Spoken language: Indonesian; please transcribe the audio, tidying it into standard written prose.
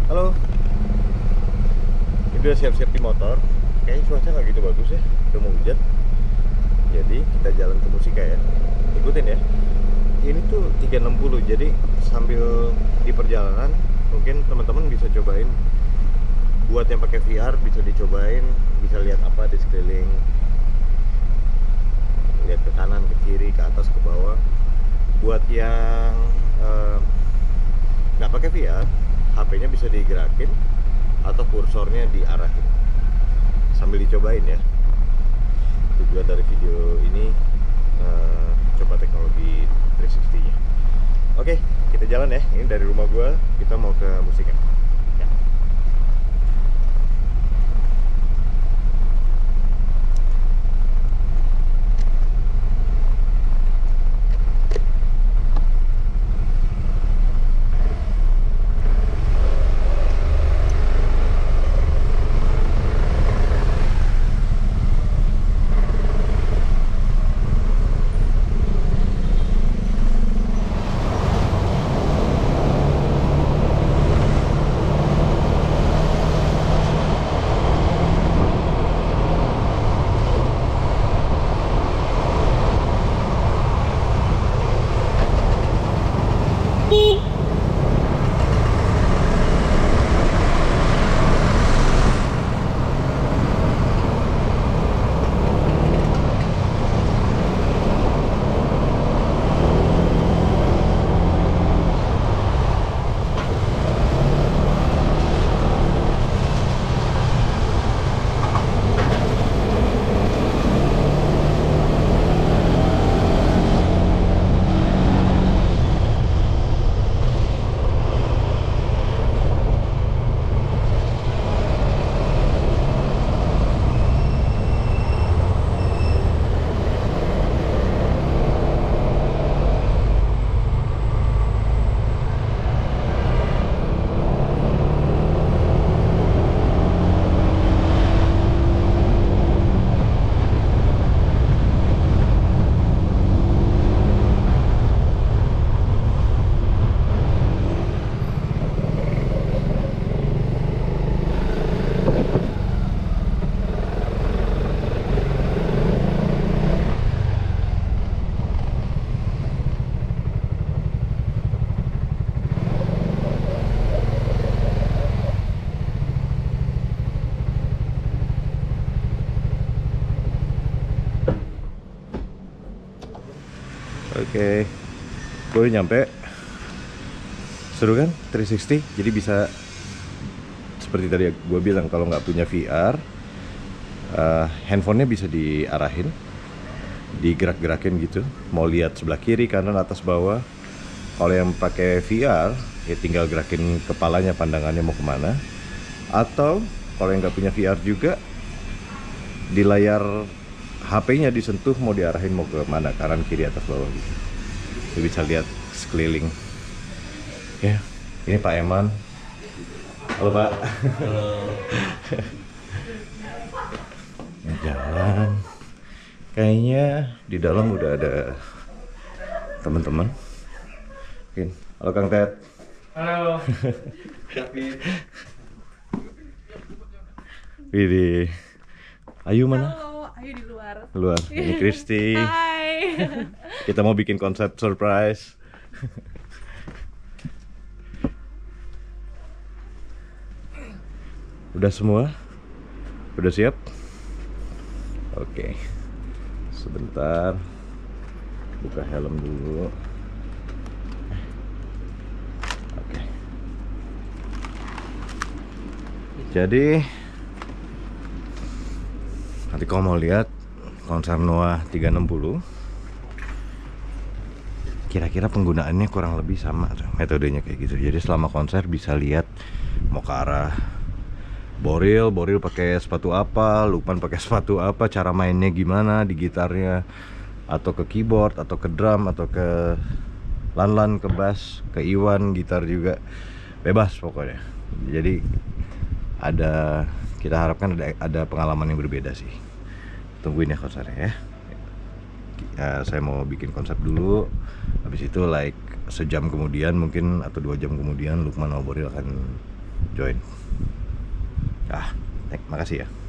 Halo, ini udah siap-siap di motor. Kayaknya cuaca nggak gitu bagus ya, udah mau hujan. Jadi kita jalan ke Musika ya. Ikutin ya. Ini tuh 360, jadi sambil di perjalanan mungkin teman-teman bisa cobain. Buat yang pakai VR bisa dicobain, bisa lihat apa di sekeliling. Lihat ke kanan, ke kiri, ke atas, ke bawah. Buat yang nggak pakai VR, HP-nya bisa digerakin atau kursornya diarahin sambil dicobain ya. Tujuan dari video ini coba teknologi 360-nya. Oke, kita jalan ya. Ini dari rumah gua, kita mau ke Musika. Ya. Oke, gue udah nyampe. Seru kan 360? Jadi bisa seperti tadi gue bilang, kalau nggak punya VR, handphonenya bisa diarahin, digerak-gerakin gitu. Mau lihat sebelah kiri, kanan, atas, bawah. Kalau yang pakai VR, ya tinggal gerakin kepalanya, pandangannya mau kemana. Atau kalau yang nggak punya VR juga, di layar HP-nya disentuh mau diarahin mau ke mana, kanan, kiri, atas, bawah gitu. Jadi bisa lihat sekeliling. Ya, ini Pak Eman. Halo Pak. Halo. Jalan. Kayaknya di dalam udah ada teman-teman. Mungkin. Halo Kang Ted. Halo. David. Widih. Ayu mana? Halo, Ayu di luar. Luar. Ini Kristi. Hai. Kita mau bikin konsep surprise. Udah semua? Udah siap? Oke. Sebentar. Buka helm dulu. Oke. Jadi nanti kalau mau lihat konser Noah 360, kira-kira penggunaannya kurang lebih sama metodenya kayak gitu. Jadi selama konser bisa lihat mau ke arah Boril pakai sepatu apa, Lukman pakai sepatu apa, cara mainnya gimana di gitarnya, atau ke keyboard, atau ke drum, atau ke Lanlan, ke bass, ke Iwan, gitar juga bebas pokoknya. Jadi kita harapkan ada pengalaman yang berbeda sih. Tungguin ya konsernya ya. Saya mau bikin konsep dulu, habis itu sejam kemudian mungkin atau 2 jam kemudian Lukman sama Boril akan join. Makasih ya.